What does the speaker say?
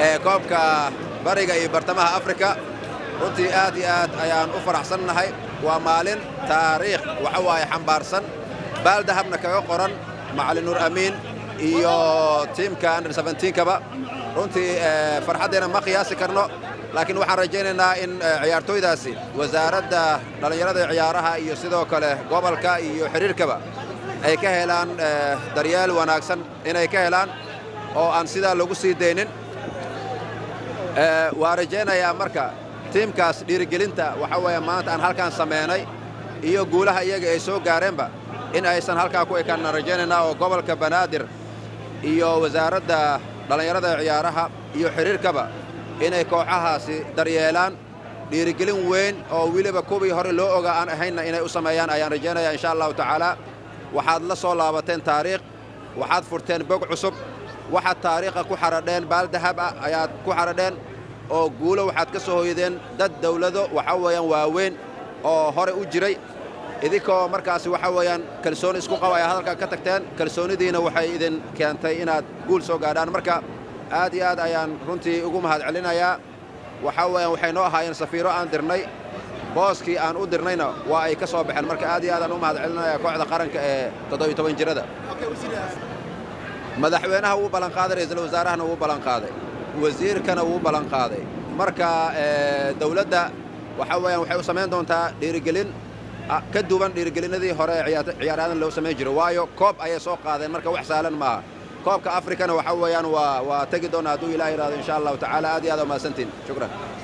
koobka bariga iyo bartamaha Afrika runtii aad iyo aad ayaan u faraxsannahay waa maalin taariikh waxa waaye xambaarsan baal dahabna kaga qoran macallin Nuur Amiin iyo tiimka under 17 kaba runtii farxadeena ma qiyaasi karno laakiin waxaan rajaynaynaa in ciyaartooydaasi wasaaradda dhalinyarada ciyaaraha iyo sidoo kale gobolka iyo xiriirkaba ay ka helaan daryeel wanaagsan inay ka helaan oo aan sidaa lagu sii deynin waa rajaynayaa marka tiimkaas dhiirigelinta waxa weeye maanta aan halkaan sameynay iyo guulaha iyaga ay soo gaareenba in aysan halkaa ku ekaan rajaynaynaa oo gobolka Banaadir iyo wasaaradda dhalinyarada ciyaaraha iyo xiriirkaba inay kooxahaasi daryeelaan dhiirigelin weyn oo wiliba kubii hore loo ogaa aan ahayna inay u sameeyaan ayaan rajaynayaa insha Allah taala waxaad la soo laabateen taariikh waxaad furteen bog cusub waxaad taariikha ku xaradheen baal dahab ah ayaad ku xaradheen oo guulo waxaad ka soo hoydeen dad dawlado waxa weeyaan waaweyn oo hore u jiray idinkoo markaasi waxa weeyaan kalsooni isku qaba ay hadalka ka tagteen kalsoonidiina waxay idin keentay inaad guul soo gaadhaan marka aad iyo aad ayaan runtii ugu mahadcelinayaa waxa weeyaan waxay noo ahaayeen safiiro aan dirnay booskii aan u dirnayna waa ay ka soo baxeen marka aad iyo aad aan u mahadcelinayaa kooxda qaranka ee 17 jirada madaxweynaha uu balan qaaday ra'iisul wasaarahana uu balan qaaday wasiirkana uu balan qaaday marka dawladda waxa weeyaan waxay u sameyn doontaa dhiirigelin ka duwan dhiirigelinadii hore ciyaaradan loo sameyn jiray waayo koob ayay soo qaadeen marka wax saalan maaha koobka Afrikana waxa weeyaan waa tagi doona hadduu Ilaahay raado insha Allah taala aad iyo aad u mahadsantiin shukran